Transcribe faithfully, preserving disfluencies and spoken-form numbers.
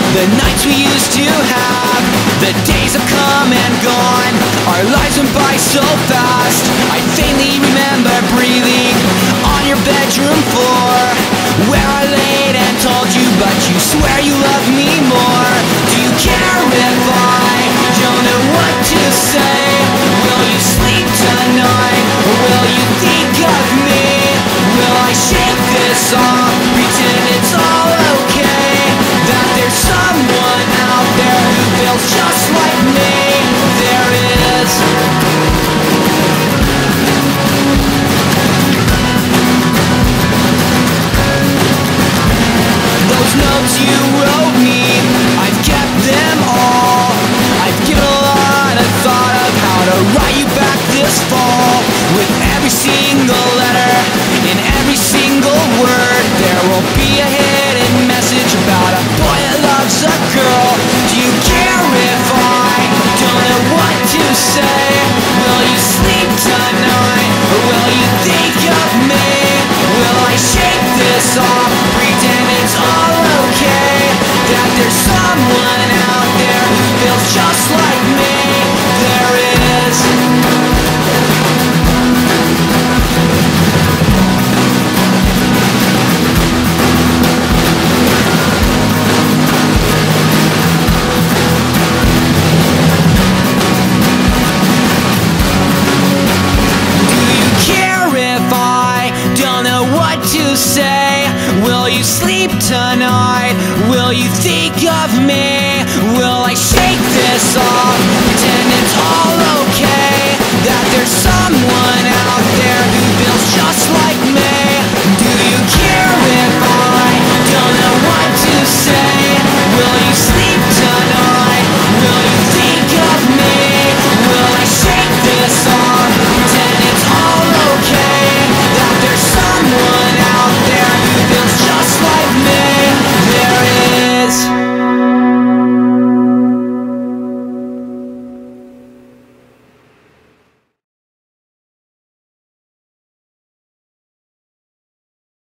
the nights we used to have. The days have come and gone, our lives went by so fast. I faintly remember breathing on your bedroom floor, where I laid and told you, but you swear you love me more. Do you care if I don't know what to say? Will you sleep tonight, or will you think of me? Will I shake this off, pretend it's all okay, that there's someone out there who feels just like me? There is. Those notes you wrote me, I've kept them all. I've given a lot of thought of how to write you back this fall. With every single letter, in every single word, there will be a hidden message about a boy that loves a girl. Do you care if I don't know what to say? Will you sleep tonight, or will you think of me? Will I shake this off, pretend it's all okay, that there's someone out there who feels just like me? There is. Say, will you sleep tonight? Will you think of me? Will I shake this off, pretend it's all okay, that there's someone